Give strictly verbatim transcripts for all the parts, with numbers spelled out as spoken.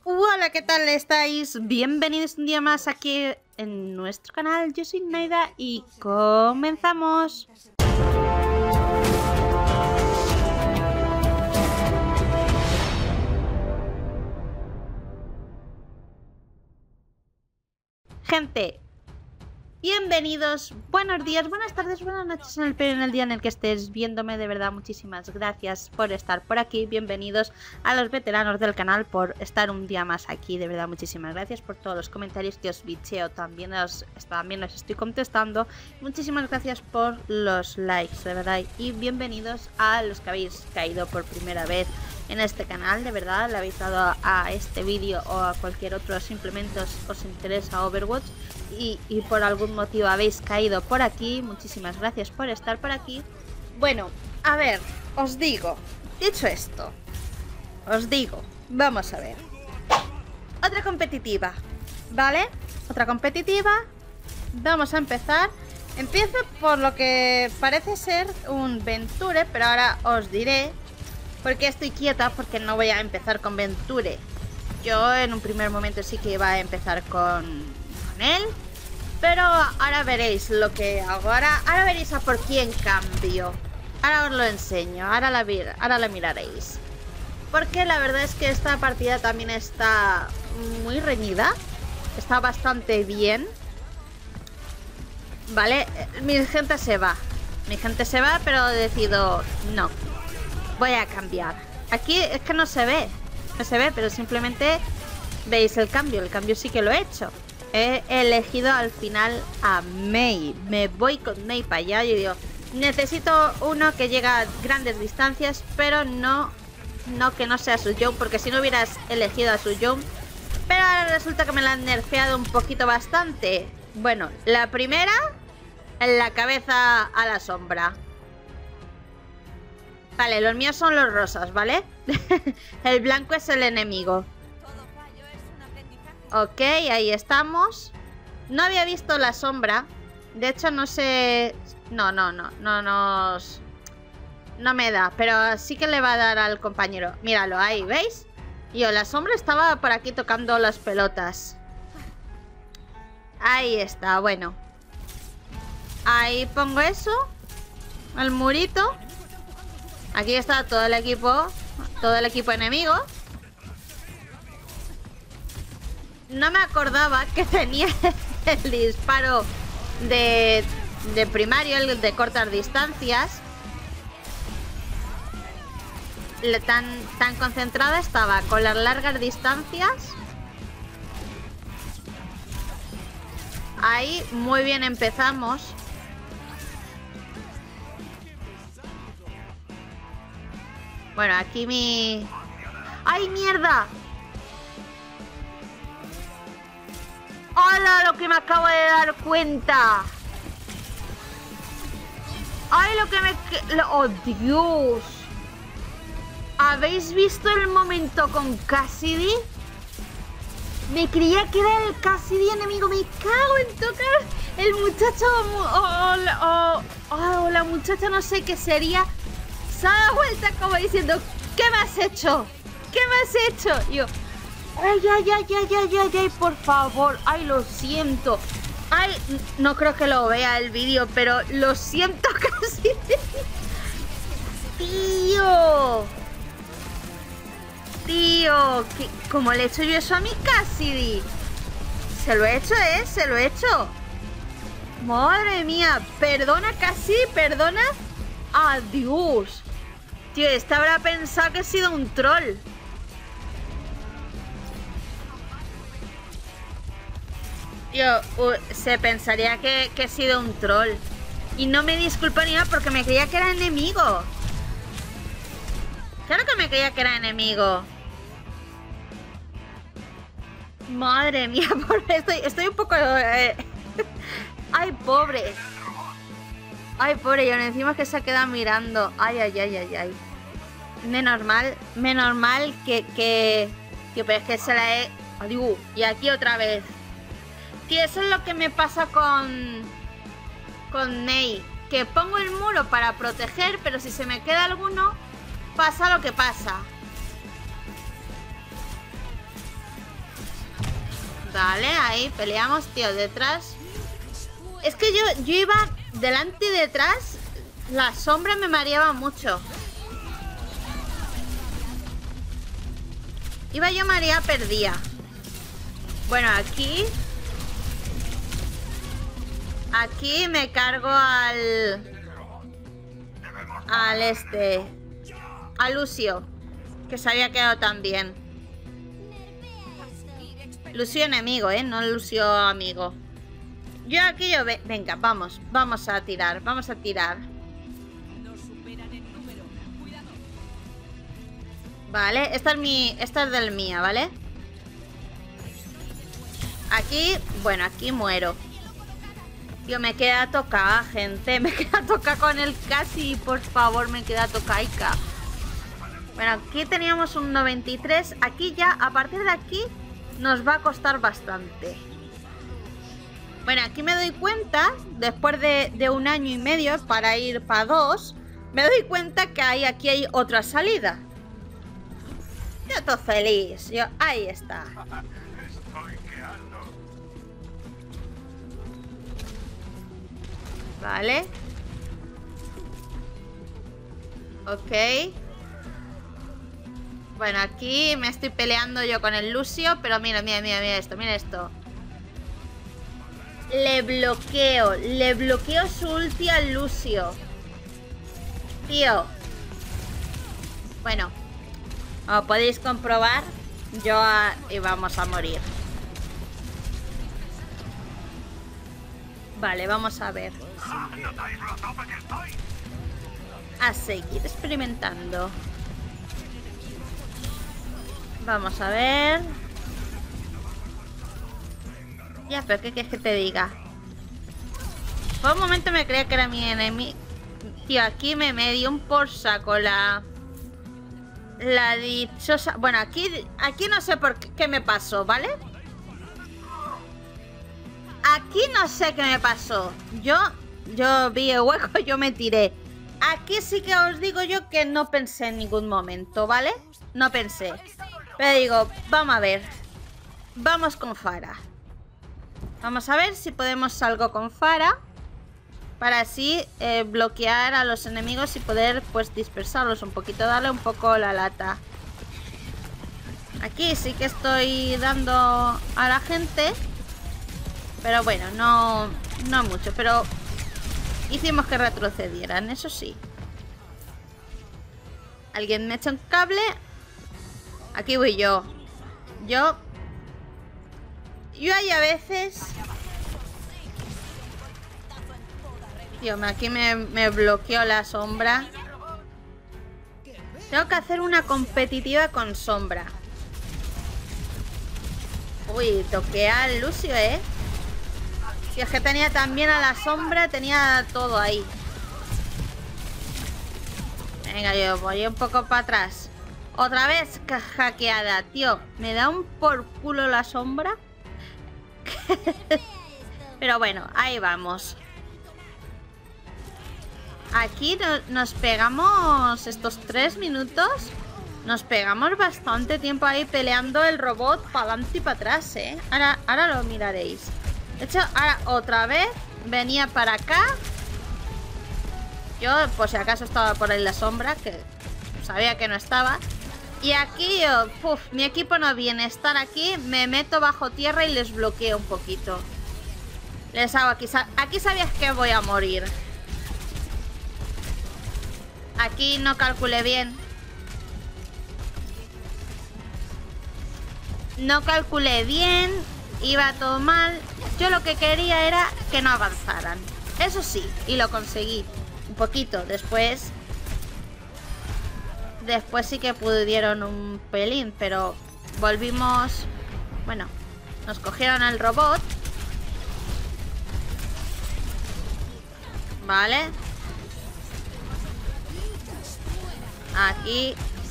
Hola, ¿qué tal estáis? Bienvenidos un día más aquí en nuestro canal. Yo soy Naida y comenzamos. Gente, bienvenidos, buenos días, buenas tardes, buenas noches en el, en el día en el que estés viéndome. De verdad, muchísimas gracias por estar por aquí. Bienvenidos a los veteranos del canal por estar un día más aquí. De verdad, muchísimas gracias por todos los comentarios que os bicheo. También os, también os estoy contestando. Muchísimas gracias por los likes, de verdad. Y bienvenidos a los que habéis caído por primera vez en este canal. De verdad, le habéis dado a este vídeo o a cualquier otro, simplemente os, os interesa Overwatch y, y por algún motivo habéis caído por aquí. Muchísimas gracias por estar por aquí. Bueno, a ver, os digo, dicho esto, os digo, vamos a ver, otra competitiva, ¿vale? Otra competitiva. Vamos a empezar. Empiezo por lo que parece ser un Venture, pero ahora os diré por qué estoy quieta, porque no voy a empezar con Venture. Yo en un primer momento sí que iba a empezar con, con él, pero ahora veréis lo que hago. Ahora, ahora veréis a por quién cambio. Ahora os lo enseño, ahora la, ahora la miraréis. Porque la verdad es que esta partida también está muy reñida. Está bastante bien. Vale, mi gente se va. Mi gente se va, pero decido no. Voy a cambiar. Aquí es que no se ve. No se ve, pero simplemente veis el cambio. El cambio sí que lo he hecho. He elegido al final a Mei. Me voy con Mei para allá. Yo digo, necesito uno que llegue a grandes distancias, pero no, no que no sea Suzhou, porque si no hubieras elegido a Suzhou. Pero ahora resulta que me la han nerfeado un poquito bastante. Bueno, la primera, en la cabeza a la sombra. Vale, los míos son los rosas, ¿vale? El blanco es el enemigo. Ok, ahí estamos. No había visto la sombra. De hecho, no sé... No, no, no, no nos... No me da, pero sí que le va a dar al compañero. Míralo, ahí, ¿veis? Yo, la sombra estaba por aquí tocando las pelotas. Ahí está, bueno. Ahí pongo eso. El murito. Aquí está todo el equipo. Todo el equipo enemigo. No me acordaba que tenía el disparo de, de primario, el de cortas distancias. Tan, tan concentrada estaba con las largas distancias. Ahí muy bien empezamos. Bueno, aquí mi... ¡Ay, mierda! ¡Hola! Lo que me acabo de dar cuenta. ¡Ay, lo que me... ¡Oh, Dios! ¿Habéis visto el momento con Cassidy? Me creía que era el Cassidy enemigo. Me cago en tocar. El muchacho... O, o, o, o la muchacha no sé qué sería. Se ha dado vuelta como diciendo, ¿qué me has hecho? ¿Qué me has hecho? Y yo, ay, ay, ay, ay, ay, ay, ay, por favor. Ay, lo siento. Ay, no creo que lo vea el vídeo, pero lo siento casi. Tío. Tío, ¿qué, ¿cómo le he hecho yo eso a mi Cassidy? Se lo he hecho, ¿eh? Se lo he hecho. Madre mía. Perdona, Cassidy, perdona. Adiós. Tío, este habrá pensado que he sido un troll. Tío, uh, se pensaría que, que he sido un troll. Y no me disculpo ni nada porque me creía que era enemigo. Claro que me creía que era enemigo. Madre mía, pobre, estoy, estoy un poco... Eh... Ay, pobre. Ay, pobre, y ahora encima que se queda mirando. Ay, ay, ay, ay, ay. Menos mal, menos mal que... que... que pero es que se la he... Adiós. Y aquí otra vez. Tío, eso es lo que me pasa con... Con Mei. Que pongo el muro para proteger, pero si se me queda alguno, pasa lo que pasa. Vale, ahí peleamos, tío, detrás. Es que yo, yo iba delante y detrás. La sombra me mareaba mucho. Iba yo María perdida. Bueno, aquí Aquí me cargo al Al este A Lucio, que se había quedado tan bien. Lucio enemigo, eh, no Lucio amigo. Yo aquí yo ve venga, vamos, vamos a tirar, vamos a tirar. Vale, esta es mi, esta es del mía, ¿vale? Aquí, bueno, aquí muero. Tío, me queda tocada, gente. Me queda tocada con el casi, por favor, me queda tocaica. Bueno, aquí teníamos un noventa y tres. Aquí ya, a partir de aquí, nos va a costar bastante. Bueno, aquí me doy cuenta, después de, de un año y medio para ir para dos, me doy cuenta que hay, aquí hay otra salida. Yo estoy feliz. Yo, ahí está. Vale. Ok. Bueno, aquí me estoy peleando yo con el Lucio. Pero mira, mira, mira, mira esto, mira esto. Le bloqueo. Le bloqueo su ulti al Lucio. Tío. Bueno, como podéis comprobar, yo a, y vamos a morir. Vale, vamos a ver. A seguir experimentando. Vamos a ver. Ya, pero ¿qué quieres que te diga? Por un momento me creía que era mi enemigo. Tío, aquí me, me dio un por saco la... La dichosa... Bueno, aquí, aquí no sé por qué, qué me pasó, ¿vale? Aquí no sé qué me pasó. Yo, yo vi el hueco, yo me tiré. Aquí sí que os digo yo que no pensé en ningún momento, ¿vale? No pensé. Pero digo, vamos a ver. Vamos con Pharah. Vamos a ver si podemos algo con Pharah. Para así eh, bloquear a los enemigos y poder pues dispersarlos un poquito. Darle un poco la lata. Aquí sí que estoy dando a la gente. Pero bueno, no, no mucho. Pero hicimos que retrocedieran, eso sí. ¿Alguien me echa un cable? Aquí voy yo. Yo... Yo hay a veces... Tío, aquí me, me bloqueó la sombra. Tengo que hacer una competitiva con sombra. Uy, toqué al Lucio, ¿eh? Si es que tenía también a la sombra, tenía todo ahí. Venga, yo voy un poco para atrás. Otra vez hackeada, tío. Me da un por culo la sombra. Pero bueno, ahí vamos. Aquí no, nos pegamos estos tres minutos. Nos pegamos bastante tiempo ahí peleando el robot para adelante y para atrás, ¿eh? Ahora, ahora lo miraréis. De hecho, ahora otra vez venía para acá. Yo, por si acaso, estaba por ahí la sombra, que sabía que no estaba. Y aquí yo, puf, mi equipo no viene a estar aquí. Me meto bajo tierra y les bloqueo un poquito. Les hago aquí. Aquí sabías que voy a morir. Aquí no calculé bien. No calculé bien. Iba todo mal. Yo lo que quería era que no avanzaran. Eso sí, y lo conseguí. Un poquito. Después... Después sí que pudieron un pelín. Pero volvimos... Bueno, nos cogieron el robot. Vale. Aquí.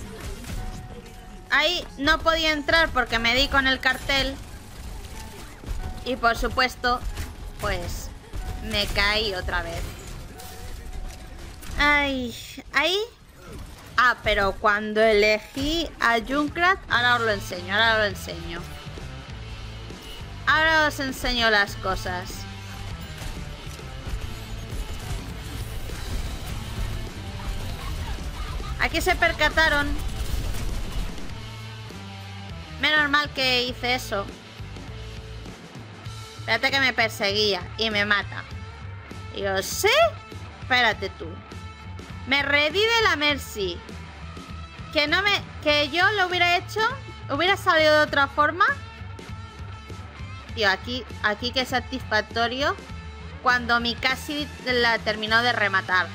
Ahí no podía entrar porque me di con el cartel. Y por supuesto, pues me caí otra vez. Ay, ahí. Ah, pero cuando elegí a Junkrat, ahora os lo enseño, ahora os lo enseño. Ahora os enseño las cosas. Aquí se percataron. Menos mal que hice eso. Espérate que me perseguía y me mata. Y yo, ¿sí? Espérate tú. Me revive la Mercy. Que no me... Que yo lo hubiera hecho... Hubiera salido de otra forma. Tío, aquí... Aquí que es satisfactorio. Cuando mi casi la terminó de rematar.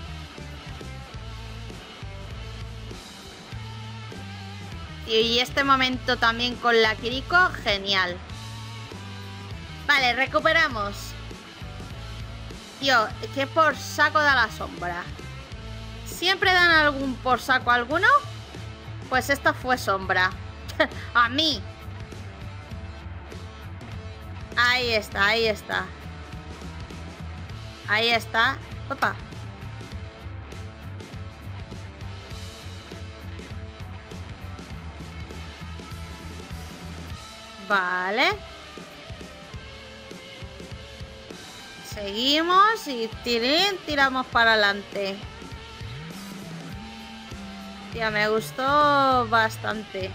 Tío, y este momento también con la Kiriko, genial. Vale, recuperamos. Tío, que por saco da la sombra. ¿Siempre dan algún por saco alguno? Pues esta fue sombra. A mí. Ahí está, ahí está. Ahí está. Opa. Vale. Seguimos y tirín, tiramos para adelante. Tía, me gustó bastante.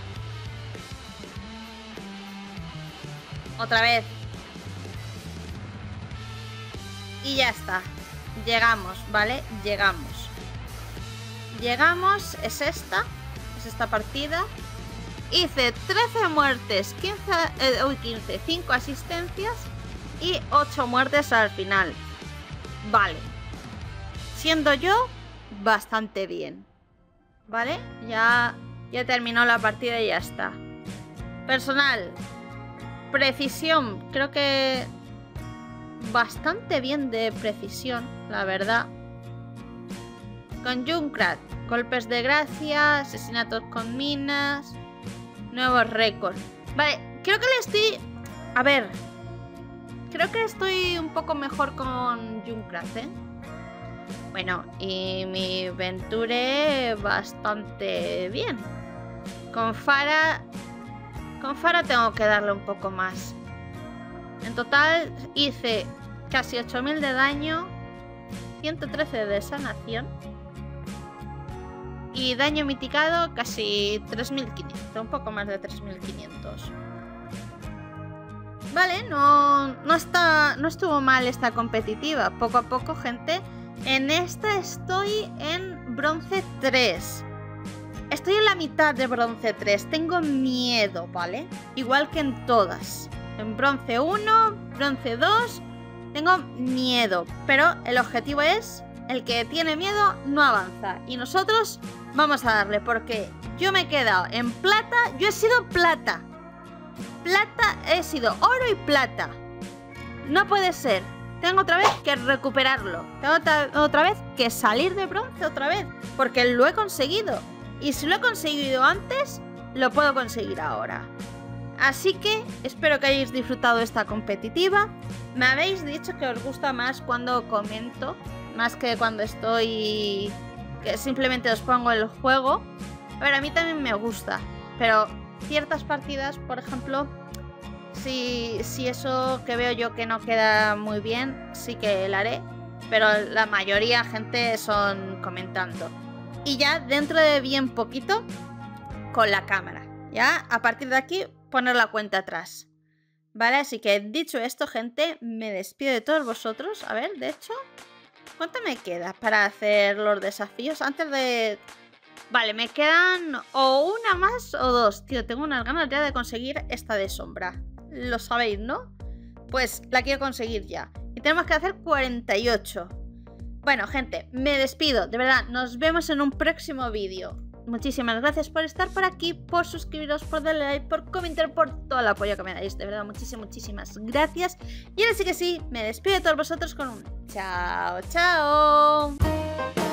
Otra vez. Y ya está. Llegamos, ¿vale? Llegamos. Llegamos, es esta. Es esta partida. Hice trece muertes, quince, eh, uy, quince, cinco asistencias y ocho muertes al final. Vale. Siendo yo bastante bien. Vale, ya, ya terminó la partida y ya está. Personal. Precisión, creo que bastante bien de precisión, la verdad. Con Junkrat, golpes de gracia, asesinatos con minas... Nuevos récords. Vale, creo que le estoy... A ver. Creo que estoy un poco mejor con Junkrat, ¿eh? Bueno, y mi Venture bastante bien. Con Pharah... Con Pharah tengo que darle un poco más. En total hice casi ocho mil de daño. ciento trece de sanación. Y daño mitigado casi tres mil quinientos, un poco más de tres mil quinientos. Vale, no, no, está, no estuvo mal esta competitiva. Poco a poco, gente. En esta estoy en bronce tres. Estoy en la mitad de bronce tres. Tengo miedo, ¿vale? Igual que en todas. En bronce uno, bronce dos. Tengo miedo. Pero el objetivo es... El que tiene miedo no avanza. Y nosotros vamos a darle. Porque yo me he quedado en plata. Yo he sido plata. Plata, he sido oro y plata. No puede ser. Tengo otra vez que recuperarlo. Tengo otra, otra vez que salir de bronce otra vez. Porque lo he conseguido. Y si lo he conseguido antes, lo puedo conseguir ahora. Así que espero que hayáis disfrutado esta competitiva. Me habéis dicho que os gusta más cuando comento. Más que cuando estoy... Que simplemente os pongo el juego. A ver, a mí también me gusta. Pero ciertas partidas, por ejemplo... Si, si eso que veo yo que no queda muy bien, sí que lo haré. Pero la mayoría, gente, son comentando. Y ya dentro de bien poquito, con la cámara. Ya, a partir de aquí, poner la cuenta atrás. Vale, así que dicho esto, gente, me despido de todos vosotros. A ver, de hecho... ¿Cuánto me queda para hacer los desafíos? Antes de... Vale, me quedan o una más o dos. Tío, tengo unas ganas ya de conseguir esta de sombra. Lo sabéis, ¿no? Pues la quiero conseguir ya. Y tenemos que hacer cuarenta y ocho. Bueno, gente, me despido. De verdad, nos vemos en un próximo vídeo. Muchísimas gracias por estar por aquí, por suscribiros, por darle like, por comentar, por todo el apoyo que me dais. De verdad, muchísimas, muchísimas gracias. Y ahora sí que sí, me despido de todos vosotros con un chao, chao.